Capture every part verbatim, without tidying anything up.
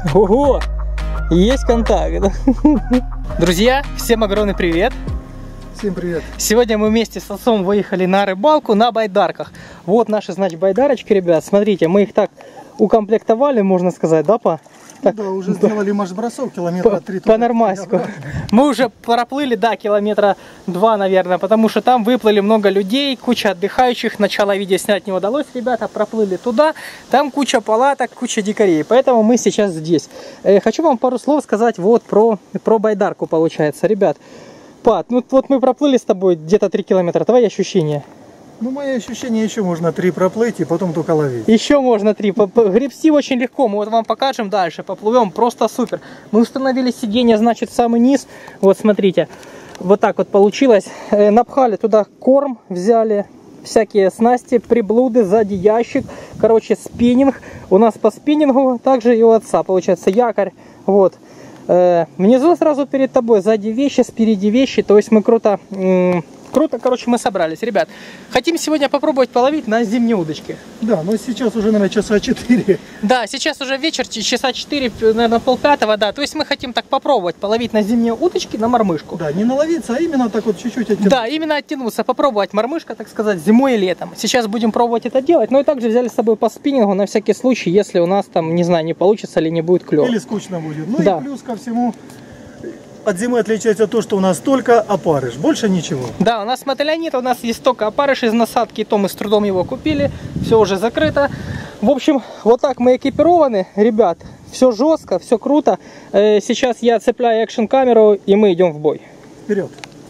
Ого! Есть контакт. Друзья, всем огромный привет. Всем привет. Сегодня мы вместе с отцом выехали на рыбалку на байдарках. Вот наши, значит, байдарочки, ребят. Смотрите, мы их так укомплектовали, можно сказать, да, па? Так, да, уже сделали марш-бросок километра три. По нормасику. Мы уже проплыли, да, километра два, наверное, потому что там выплыли много людей, куча отдыхающих. Начало видео снять не удалось, ребята, проплыли туда. Там куча палаток, куча дикарей. Поэтому мы сейчас здесь. Э, хочу вам пару слов сказать вот про, про байдарку, получается. Ребят, Пат, ну вот мы проплыли с тобой где-то три километра. Твои ощущения? Ну, мои ощущения, еще можно три проплыть и потом только ловить. Еще можно три. Гребсти очень легко. Мы вот вам покажем дальше. Поплывем просто супер. Мы установили сиденье, значит, в самый низ. Вот смотрите. Вот так вот получилось. Напхали туда корм, взяли всякие снасти, приблуды, сзади ящик. Короче, спиннинг. У нас по спиннингу также и у отца получается якорь. Вот. Внизу сразу перед тобой сзади вещи, спереди вещи. То есть мы круто... Круто, короче, мы собрались. Ребят, хотим сегодня попробовать половить на зимней удочке. Да, но сейчас уже, наверное, часа четыре. Да, сейчас уже вечер, часа четыре, наверное, полпятого, да. То есть мы хотим так попробовать половить на зимние удочки на мормышку. Да, не наловиться, а именно так вот чуть-чуть оттянуться. Да, именно оттянуться, попробовать мормышка, так сказать, зимой и летом. Сейчас будем пробовать это делать. Ну и также взяли с собой по спиннингу на всякий случай, если у нас там, не знаю, не получится или не будет клёва. Или скучно будет. Ну да. И плюс ко всему... От зимы отличается то, что у нас только опарыш, больше ничего. Да, у нас мотыля нет, у нас есть только опарыш из насадки, и то мы с трудом его купили, все уже закрыто. В общем, вот так мы экипированы, ребят, все жестко, все круто. Сейчас я цепляю экшн камеру и мы идем в бой. Вперед!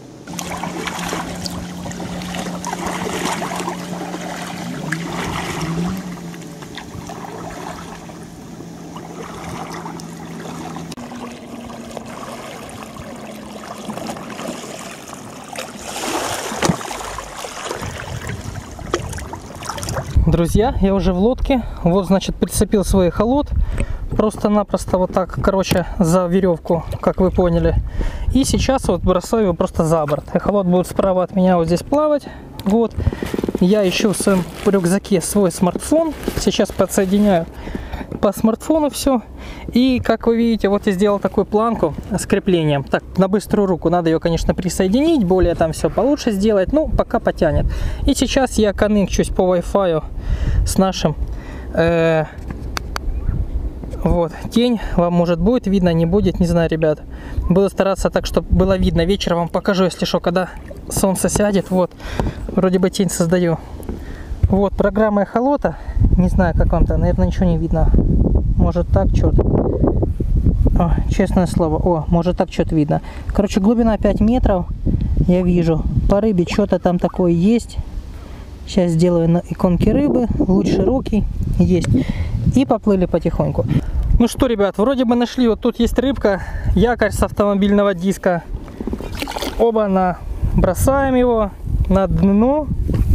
Друзья, я уже в лодке. Вот, значит, прицепил свой эхолот. Просто-напросто вот так, короче, за веревку, как вы поняли. И сейчас вот бросаю его просто за борт. Эхолот будет справа от меня вот здесь плавать. Вот. Я ищу в своем рюкзаке свой смартфон. Сейчас подсоединяю по смартфону все. И, как вы видите, вот я сделал такую планку с креплением. Так, на быструю руку надо ее, конечно, присоединить. Более там все получше сделать. Ну, пока потянет. И сейчас я коннекчусь по Wi-Fi с нашим... Э вот, тень вам может будет видно, не будет, не знаю, ребят. Буду стараться так, чтобы было видно. Вечером вам покажу, если что, когда солнце сядет. Вот, вроде бы тень создаю. Вот, программа эхолота. Не знаю, как вам-то, наверное, ничего не видно. Может так что-то. О, честное слово. О, может так что-то видно. Короче, глубина пять метров. Я вижу. По рыбе что-то там такое есть. Сейчас сделаю на иконке рыбы. Луч широкий. Есть. И поплыли потихоньку. Ну что, ребят, вроде бы нашли. Вот тут есть рыбка. Якорь с автомобильного диска. Оба-на. Бросаем его на дно.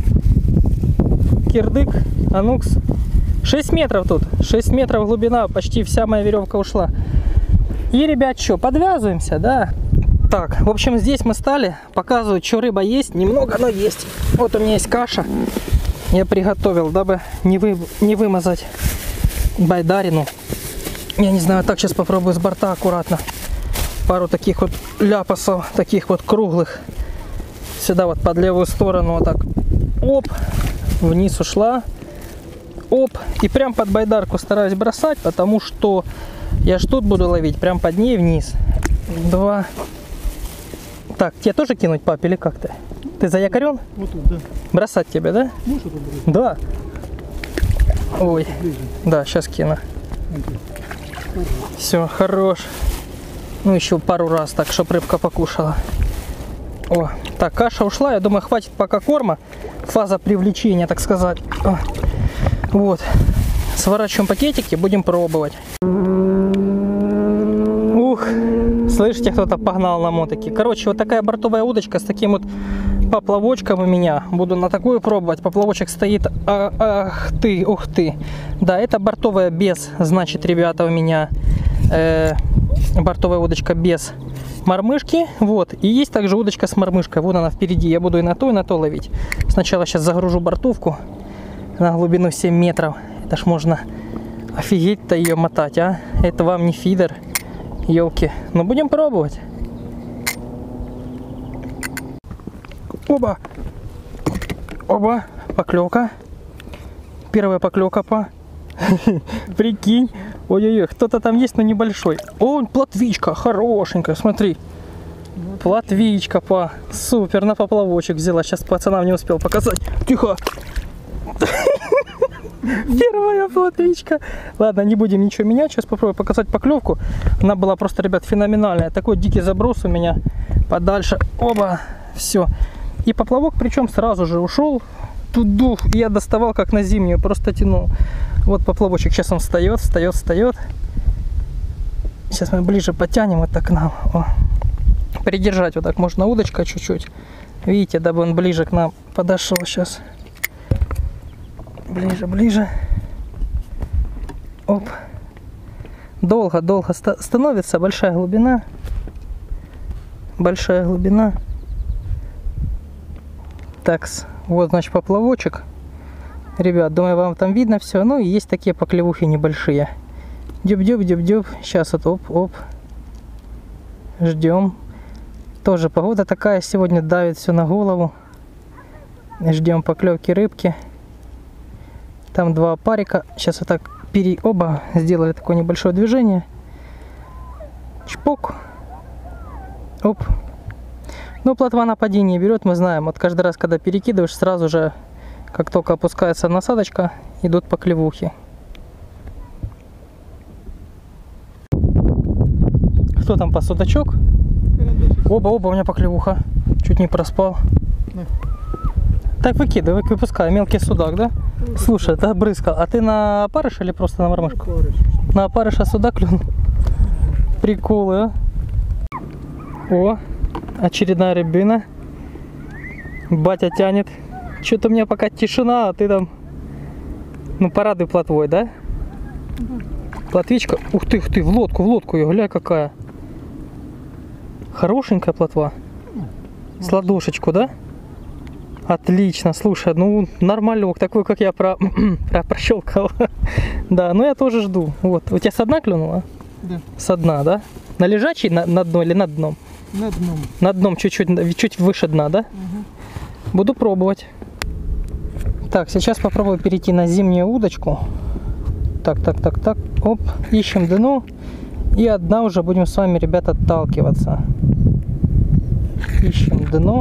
Кирдык, анукс. шесть метров тут. шесть метров глубина. Почти вся моя веревка ушла. И, ребят, что, подвязываемся, да? Так, в общем, здесь мы стали. Показываю, что рыба есть. Немного, но есть. Вот у меня есть каша. Я приготовил, дабы не, вы, не вымазать байдарину. Я не знаю, так сейчас попробую с борта аккуратно. Пару таких вот ляпасов, таких вот круглых. Сюда вот под левую сторону вот так. Оп. Вниз ушла. Оп. И прям под байдарку стараюсь бросать, потому что я ж тут буду ловить, прям под ней вниз. Два. Так, тебе тоже кинуть, пап, или как ты? Ты заякорен? Вот тут, да. Бросать тебе, да? Можешь это бросить? Да. Ой. Ближе. Да, сейчас кину. Okay. Все, хорош. Ну, еще пару раз, так, чтоб рыбка покушала. О, так, каша ушла. Я думаю, хватит пока корма. Фаза привлечения, так сказать. О. Вот. Сворачиваем пакетики, будем пробовать. Ух, слышите, кто-то погнал на мотике. Короче, вот такая бортовая удочка с таким вот поплавочком у меня. Буду на такую пробовать. Поплавочек стоит. А, ах ты, ух ты. Да, это бортовая без, значит, ребята, у меня э, бортовая удочка без мормышки. Вот. И есть также удочка с мормышкой. Вон она впереди. Я буду и на то, и на то ловить. Сначала сейчас загружу бортовку на глубину семь метров. Это ж можно Офигеть-то ее мотать, а? Это вам не фидер. Ёлки. Но будем пробовать. Оба. Оба. Поклевка. Первая поклевка по. Прикинь. Ой-ой-ой, кто-то там есть, но небольшой. О, плотвичка, хорошенькая, смотри. Плотвичка по. Супер, на поплавочек взяла. Сейчас пацанам не успел показать. Тихо. Первая плотвичка. Ладно, не будем ничего менять. Сейчас попробую показать поклевку. Она была просто, ребят, феноменальная. Такой дикий заброс у меня подальше. Оба. Все. И поплавок, причем сразу же ушел. Тут дух. Я доставал как на зимнюю. Просто тянул. Вот поплавочек. Сейчас он встает, встает, встает. Сейчас мы ближе потянем вот так к нам. О. Придержать вот так можно удочка чуть-чуть. Видите, дабы он ближе к нам подошел сейчас. Ближе, ближе. Оп. Долго, долго становится. Большая глубина. Большая глубина. Такс. Вот, значит, поплавочек. Ребят, думаю, вам там видно все. Ну и есть такие поклевухи небольшие. Дюб-дюб-дюб-дюб. Сейчас вот оп-оп. Ждем. Тоже погода такая сегодня, давит все на голову. Ждем поклевки рыбки. Там два парика. Сейчас вот так пере... оба сделали такое небольшое движение. Чпок. Оп. Ну, плотва на падение берет, мы знаем. Вот каждый раз, когда перекидываешь, сразу же, как только опускается насадочка, идут поклевухи. Кто там, по судачок? Оба-оба, у меня поклевуха. Чуть не проспал. Да. Так, выкидывай, выпускай. Мелкий судак, да? Слушай, ты брызгал. А ты на опарыш или просто на мормышку? На опарыш. На опарыша судак клюнул? Приколы, а? О, очередная рыбина. Батя тянет. Что-то у меня пока тишина, а ты там... Ну, порадуй плотвой, да? Да. Плотвичка. Ух ты, ух ты, в лодку, в лодку ее, гля какая. Хорошенькая плотва. С ладошечку, да? Отлично, слушай, ну нормалек, такой, как я про, про прощелкал. Да, ну я тоже жду. Вот, у тебя со дна клюнула? Да. Со дна, да? На лежачий, на, на дно или над дном? На дном. На дном, чуть-чуть, чуть выше дна, да? Угу. Буду пробовать. Так, сейчас попробую перейти на зимнюю удочку. Так, так, так, так, оп, ищем дно. И одна уже будем с вами, ребята, отталкиваться. Ищем дно.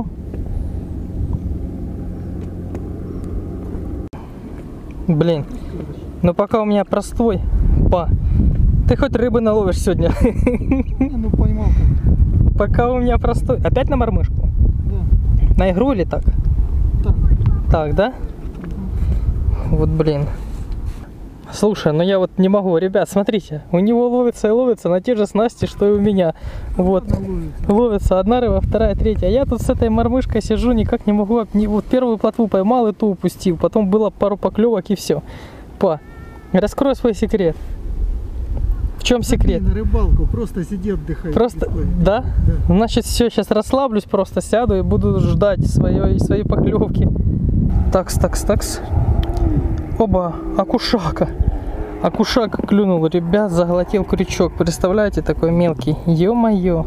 Блин, ну пока у меня простой. Па, ты хоть рыбы наловишь сегодня? Ну поймал. Пока у меня простой. Опять на мормышку? Да. На игру или так? Так. Так, да? Угу. Вот блин. Слушай, ну я вот не могу, ребят, смотрите, у него ловится и ловится на те же снасти, что и у меня. Вот, ловится. ловится одна рыба, вторая, третья. Я тут с этой мормышкой сижу, никак не могу, вот первую плотву поймал и ту упустил, потом было пару поклевок и все. Па, раскрой свой секрет. В чем секрет? На рыбалку, просто сиди, отдыхай. Просто, да? Да? Значит, все, сейчас расслаблюсь, просто сяду и буду ждать своей, своей поклевки. Такс, такс, такс. Оба, окушака. Окушака клюнул, ребят, заглотил крючок. Представляете, такой мелкий. Ё-моё.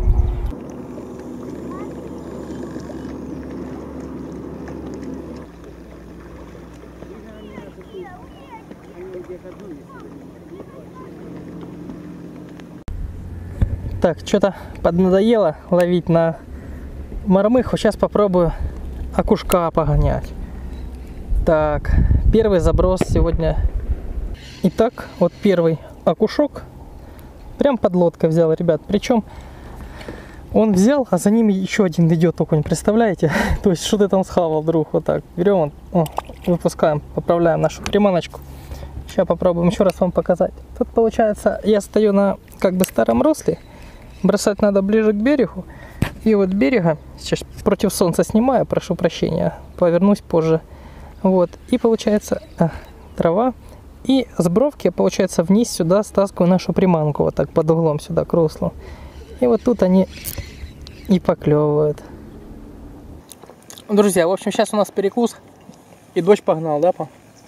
Так, что-то поднадоело ловить на мормыху. Сейчас попробую окушка погонять. Так, первый заброс сегодня. Итак, вот первый окушок. Прям под лодкой взял, ребят. Причем он взял, а за ним еще один идет окунь. Представляете? То есть, что ты там схавал, друг? Вот так. Берем, о, выпускаем, поправляем нашу приманочку. Сейчас попробуем еще раз вам показать. Тут получается, я стою на как бы старом русле. Бросать надо ближе к берегу. И вот берега, сейчас против солнца снимаю, прошу прощения, повернусь позже. Вот, и получается а, трава. И с бровки, получается, вниз сюда стаскиваю нашу приманку, вот так под углом сюда к руслу. И вот тут они и поклевывают. Друзья, в общем, сейчас у нас перекус. И дождь погнал, да, па?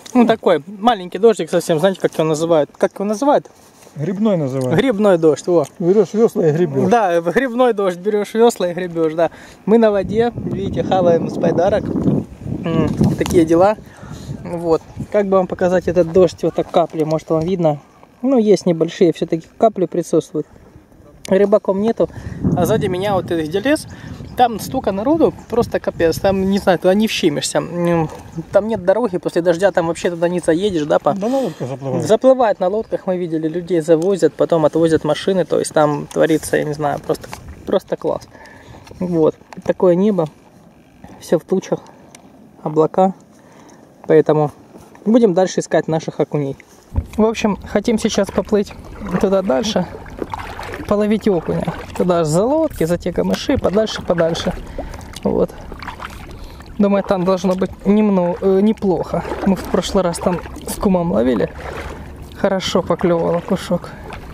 Ну такой маленький дождик совсем, знаете, как его называют? Как его называют? Грибной называют. Грибной дождь, во. Берешь весла и гребешь. Да, грибной дождь, берешь весла и гребешь, да. Мы на воде, видите, хаваем с байдарок. М, такие дела. Вот. Как бы вам показать этот дождь, вот так капли, может вам видно? Ну, есть небольшие, все-таки капли присутствуют. Рыбаком нету, а сзади меня вот где лес, там столько народу, просто капец, там, не знаю, туда не вщимешься. Там нет дороги, после дождя там вообще туда не заедешь, да, па? Да, на лодках заплывают. Заплывают на лодках, мы видели, людей завозят, потом отвозят машины, то есть там творится, я не знаю, просто, просто класс. Вот, такое небо, все в тучах, облака, поэтому будем дальше искать наших окуней. В общем, хотим сейчас поплыть туда дальше, половить окуня. Туда за лодки, за те камыши, подальше, подальше. Вот. Думаю, там должно быть немного, э, неплохо. Мы в прошлый раз там с кумом ловили. Хорошо поклевал кушок.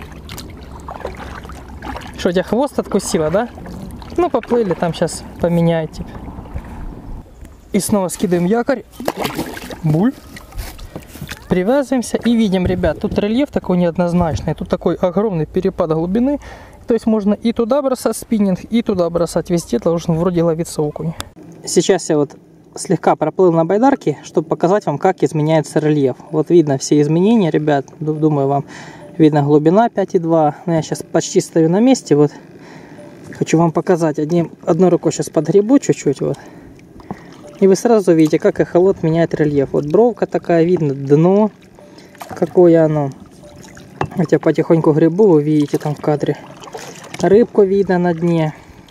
Что, у тебя хвост откусило, да? Ну, поплыли, там сейчас поменяйте. И снова скидываем якорь. Буль. Привязываемся и видим, ребят, тут рельеф такой неоднозначный, тут такой огромный перепад глубины, то есть можно и туда бросать спиннинг, и туда бросать, везде должен вроде ловиться окунь. Сейчас я вот слегка проплыл на байдарке, чтобы показать вам, как изменяется рельеф. Вот видно все изменения, ребят, думаю, вам видно глубина пять и два, но я сейчас почти стою на месте, вот хочу вам показать, одним, одной рукой сейчас подгребу чуть-чуть, вот. И вы сразу видите, как эхолот меняет рельеф. Вот бровка такая, видно дно, какое оно. Хотя потихоньку грибу, вы видите там в кадре. Рыбку видно на дне.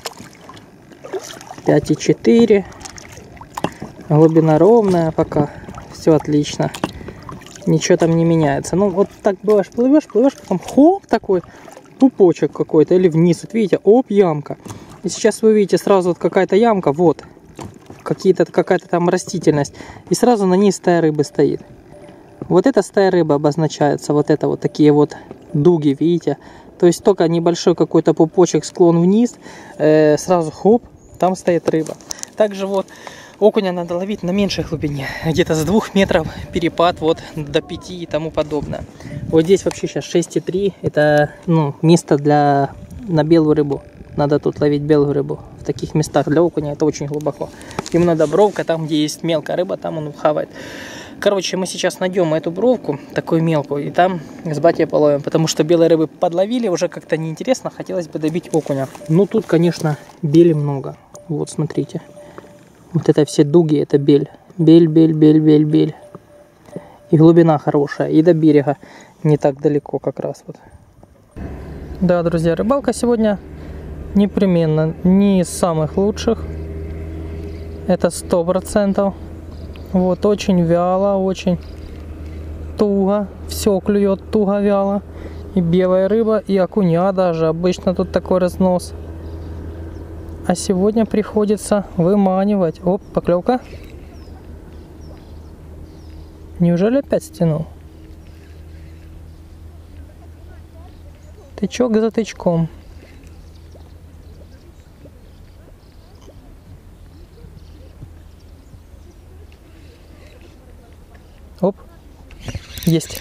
пять и четыре. Глубина ровная пока. Все отлично. Ничего там не меняется. Ну вот так бываешь, плывешь, плывешь, потом хоп такой пупочек какой-то. Или вниз, вот видите, оп, ямка. И сейчас вы видите сразу вот какая-то ямка, вот. Какие-то, какая-то там растительность, и сразу на ней стая рыбы стоит. Вот эта стая рыбы обозначается, вот это вот такие вот дуги, видите? То есть только небольшой какой-то пупочек, склон вниз, э, сразу хоп, там стоит рыба. Также вот окуня надо ловить на меньшей глубине, где-то с двух метров перепад вот до пяти и тому подобное. Вот здесь вообще сейчас шесть и три, это ну, место для на белую рыбу. Надо тут ловить белую рыбу. В таких местах для окуня это очень глубоко. Ему надо бровка, там где есть мелкая рыба, там он хавает. Короче, мы сейчас найдем эту бровку, такую мелкую, и там с батей половим. Потому что белой рыбы подловили, уже как-то неинтересно, хотелось бы добить окуня. Ну тут, конечно, бели много. Вот, смотрите. Вот это все дуги, это бель. Бель, бель, бель, бель, бель. И глубина хорошая, и до берега не так далеко как раз вот. Да, друзья, рыбалка сегодня непременно не из самых лучших. Это сто процентов. Вот, очень вяло, очень туго. Все клюет туго, вяло. И белая рыба, и окуня даже. Обычно тут такой разнос. А сегодня приходится выманивать. Оп, поклевка. Неужели опять стянул? Тычок за тычком. Оп. Есть.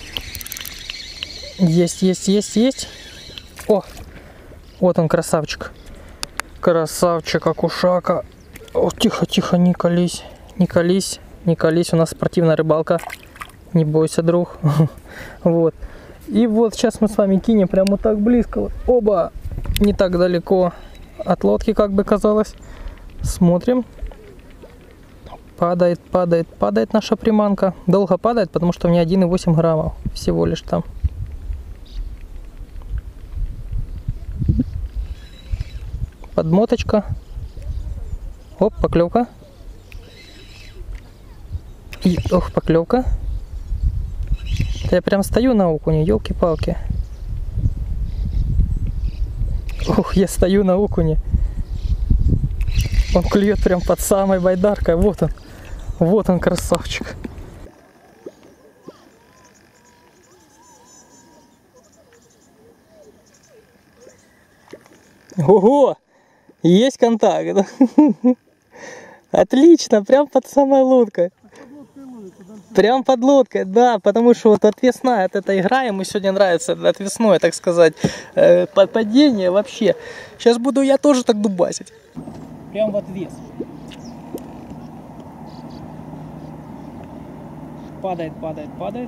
Есть, есть, есть, есть. О! Вот он, красавчик. Красавчик, окушака. О, тихо, тихо, не колись. Не колись, не колись. У нас спортивная рыбалка. Не бойся, друг. Вот. И вот сейчас мы с вами кинем прямо вот так близко. Оба! Не так далеко от лодки, как бы казалось. Смотрим. Падает, падает, падает наша приманка. Долго падает, потому что у меня один и восемь граммов всего лишь там. Подмоточка. Оп, поклевка. И, ох, поклевка. Я прям стою на окуне, елки-палки. Ох, я стою на окуне. Он клюет прям под самой байдаркой. Вот он. Вот он, красавчик. Ого! Есть контакт. Отлично, прям под самой лодкой. Прям под лодкой, да, потому что вот отвесная от этой игра, ему сегодня нравится отвесное, так сказать, э, падение вообще. Сейчас буду я тоже так дубасить. Прям в отвес. Падает, падает, падает.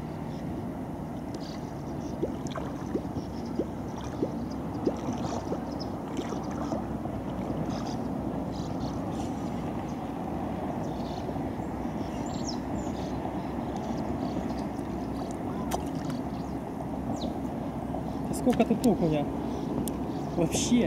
Сколько тут окуня? Вообще.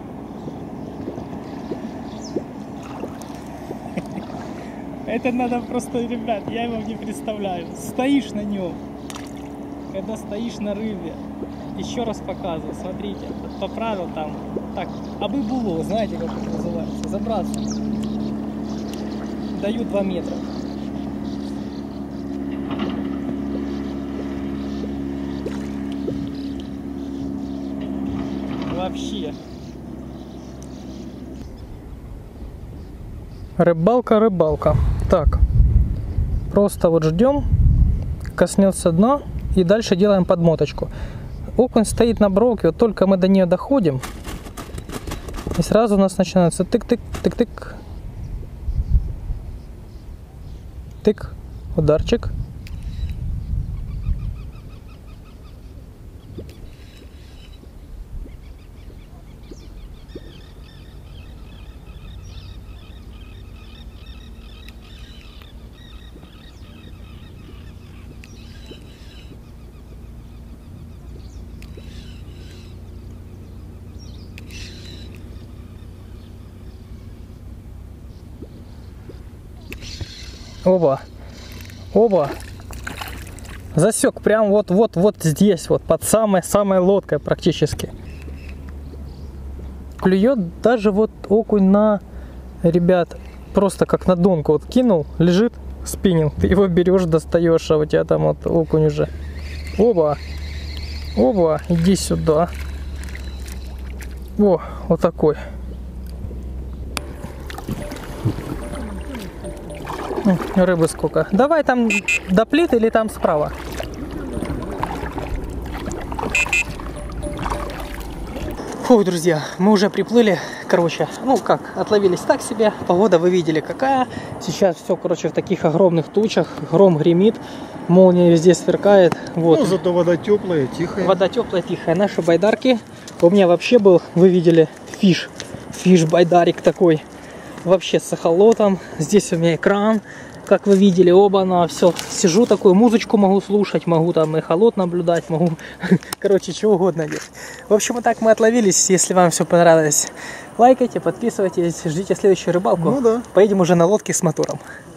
Это надо просто, ребят, я вам не представляю. Стоишь на нем, когда стоишь на рыбе. Еще раз показываю, смотрите, поправил там. Так, абы було, знаете, как это называется? Забраться. Даю два метра. Вообще. Рыбалка, рыбалка. Так, просто вот ждем, коснется дна и дальше делаем подмоточку. Окунь стоит на бровке, вот только мы до нее доходим, и сразу у нас начинается тык-тык, тык-тык, тык, ударчик. Оба, оба, засек прям вот, вот, вот здесь, вот под самой-самой лодкой практически. Клюет даже вот окунь на, ребят, просто как на донку, вот кинул, лежит спиннинг, ты его берешь, достаешь, а у тебя там вот окунь уже. Оба, оба, иди сюда. О, вот такой. Рыбы сколько? Давай там доплит или там справа. Фу, друзья, мы уже приплыли. Короче, ну как, отловились так себе. Погода вы видели какая. Сейчас все, короче, в таких огромных тучах. Гром гремит, молния везде сверкает. Вот. Ну, зато вода теплая, тихая. Вода теплая, тихая. Наши байдарки. У меня вообще был, вы видели, фиш. Фиш-байдарик такой. Вообще с эхолотом. Здесь у меня экран, как вы видели, оба-на, все. Сижу такую, музычку могу слушать, могу там эхолот наблюдать, могу, короче, чего угодно делать. В общем, вот так мы отловились. Если вам все понравилось, лайкайте, подписывайтесь, ждите следующую рыбалку. Ну да. Поедем уже на лодке с мотором.